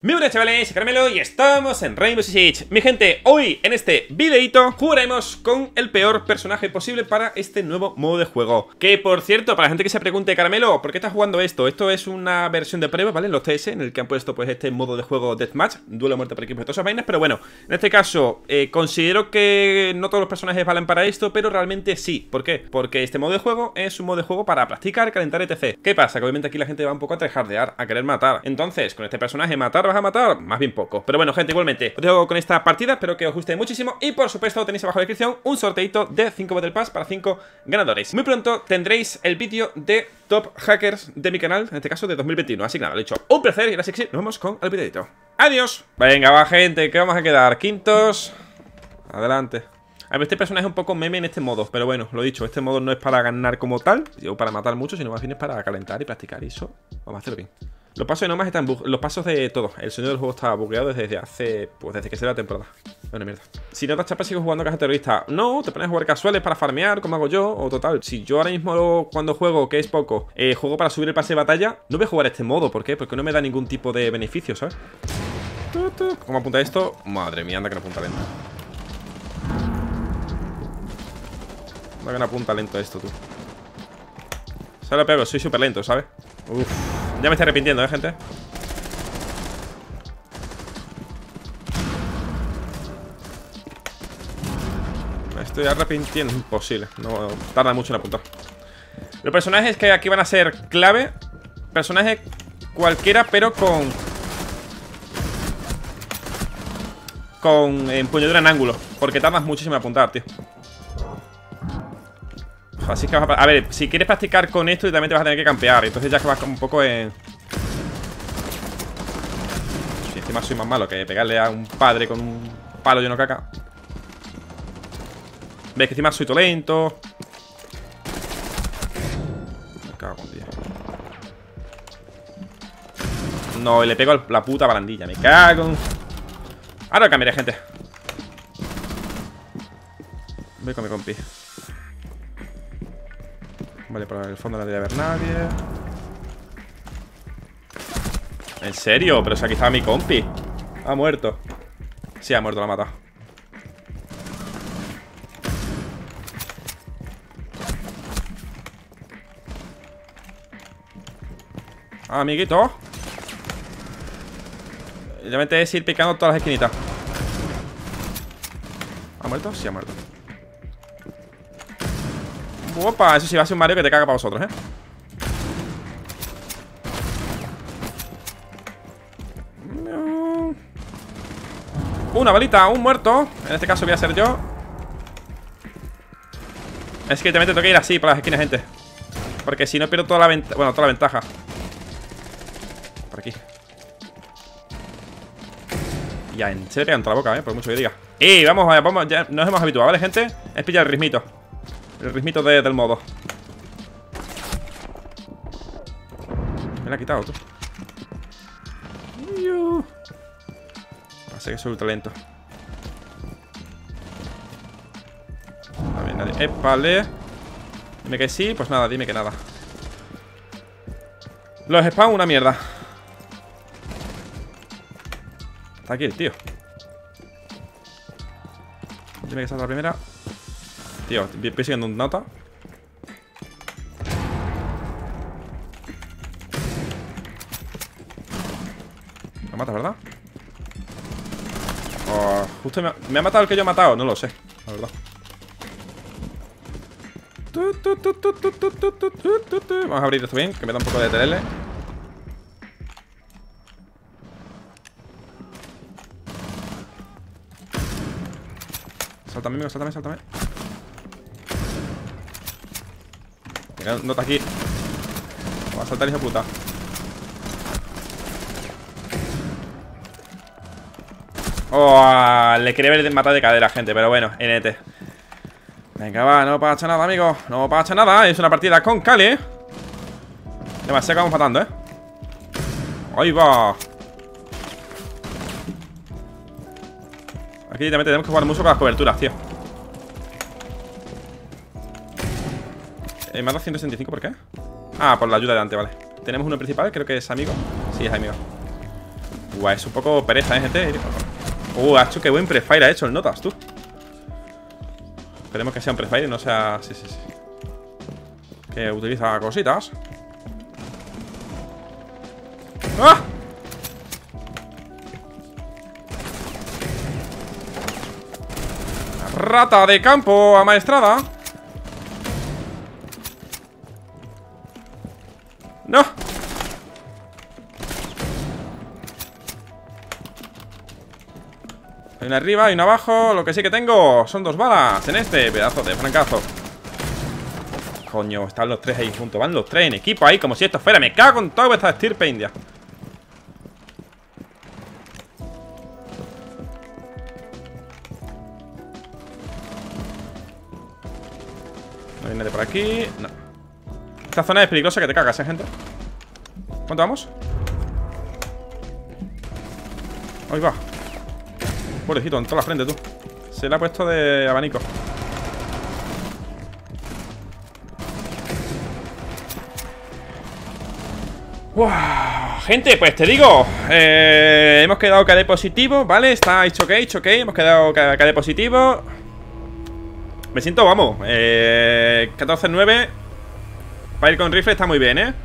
Muy buenas chavales, soy Caramelo y estamos en Rainbow Six Siege. Mi gente, hoy en este videito jugaremos con el peor personaje posible para este nuevo modo de juego. Que por cierto, para la gente que se pregunte, Caramelo, ¿por qué estás jugando esto? Esto es una versión de prueba, ¿vale? En los TS, en el que han puesto pues este modo de juego Deathmatch, duelo a muerte por equipos y todas esas vainas. Pero bueno, en este caso, considero que no todos los personajes valen para esto, pero realmente sí. ¿Por qué? Porque este modo de juego es un modo de juego para practicar, calentar, etc. ¿Qué pasa? Que obviamente aquí la gente va un poco a tryhardear, a querer matar. Entonces, con este personaje matar vas a matar, más bien poco. Pero bueno, gente, igualmente os dejo con esta partida, espero que os guste muchísimo. Y por supuesto tenéis abajo en la descripción un sorteito de 5 Battle Pass para 5 ganadores. Muy pronto tendréis el vídeo de top hackers de mi canal, en este caso de 2021. Así que nada, lo he dicho, un placer y ahora sí que sí, nos vemos con el videito. ¡Adiós! Venga, va gente, que vamos a quedar quintos. Adelante. A ver, este personaje es un poco meme en este modo, pero bueno, lo dicho, este modo no es para ganar como tal, o para matar mucho, sino más bien es para calentar y practicar, y eso vamos a hacerlo bien. Los pasos de nomás están los pasos de todo. El sonido del juego está bugueado desde hace, pues desde que se la temporada. Bueno, mierda. Si no te chapas, sigo jugando caja terrorista. No, te pones a jugar casuales para farmear, como hago yo, o total. Si yo ahora mismo cuando juego, que es poco, juego para subir el pase de batalla, no voy a jugar este modo. ¿Por qué? Porque no me da ningún tipo de beneficio, ¿sabes? ¿Cómo apunta esto? Madre mía, anda que no apunta lento. Anda que no apunta lento esto, tú. ¿Sabes lo peor? Soy súper lento, ¿sabes? Uff. Ya me estoy arrepintiendo, gente. Me estoy arrepintiendo. Imposible. No tarda mucho en apuntar. Los personajes que aquí van a ser clave. Personaje cualquiera, pero con empuñadura en ángulo. Porque tardas muchísimo en apuntar, tío. Así que vas a ver, si quieres practicar con esto, también te vas a tener que campear. Entonces ya que vas un poco en... Si encima soy más malo que pegarle a un padre con un palo lleno de caca. Ves que encima soy todo lento. Me cago en Dios. No, y le pego a la puta barandilla. Me cago en... Ahora lo cambiaré, gente. Voy con mi compi. Vale, por el fondo no debe haber nadie. ¿En serio? Pero si aquí estaba mi compi. Ha muerto. Sí, ha muerto, lo ha matado. Ah, amiguito. Realmente es ir picando todas las esquinitas. ¿Ha muerto? Sí, ha muerto. Opa, eso sí va a ser un Mario que te caga para vosotros, ¿eh? Una balita, un muerto. En este caso voy a ser yo. Es que también te tengo que ir así por las esquinas, gente. Porque si no pierdo toda la ventaja. Bueno, toda la ventaja. Por aquí. Ya, en serio pegan toda la boca, por mucho que diga. Y vamos, ya nos hemos habituado, ¿vale, gente? Es pillar el ritmito. El ritmito del modo. Me la ha quitado, tú. Pasa que soy ultra lento. No hay nadie. Épale. Dime que sí, pues nada, dime que nada. Los spam, una mierda. Está aquí el tío. Dime que salta la primera. Tío, voy siguiendo un nota. ¿Me matas, verdad? Oh, justo me ha matado el que yo he matado. No lo sé, la verdad. Vamos a abrir esto bien, que me da un poco de TLL. Sáltame, amigo, sáltame, sáltame. Venga, nota aquí. Va a saltar, hijo de puta. Oh, le quería ver matar de cadera, gente, pero bueno, NT. Venga, va, no pasa nada, amigo. No pasa nada, es una partida con Kali. Demasiado que vamos matando, Ahí va. Aquí también tenemos que jugar mucho con las coberturas, tío. Me ha dado 165, ¿por qué? Ah, por la ayuda de antes, vale. Tenemos uno principal, creo que es amigo. Sí, es amigo. Es un poco pereza, gente. Hacho, qué buen prefire ha hecho el Notas, tú. Esperemos que sea un prefire y no sea... Sí. Que utiliza cositas. ¡Ah! Rata de campo amaestrada. ¡No! Hay una arriba, hay una abajo. Lo que sí que tengo son 2 balas en este pedazo de francazo. Coño, están los 3 ahí juntos. Van los 3 en equipo ahí, como si esto fuera. Me cago en toda esta estirpe india. No viene de por aquí. No. Esta zona es peligrosa que te cagas, gente. ¿Cuánto vamos? Ahí va. Pobrecito, en toda la frente, tú. Se le ha puesto de abanico. ¡Wow! Gente, pues te digo, hemos quedado KD positivo, ¿vale? Está hecho ok, hemos quedado KD positivo. Me siento, vamos, 14-9. Para ir con rifle está muy bien, ¿eh?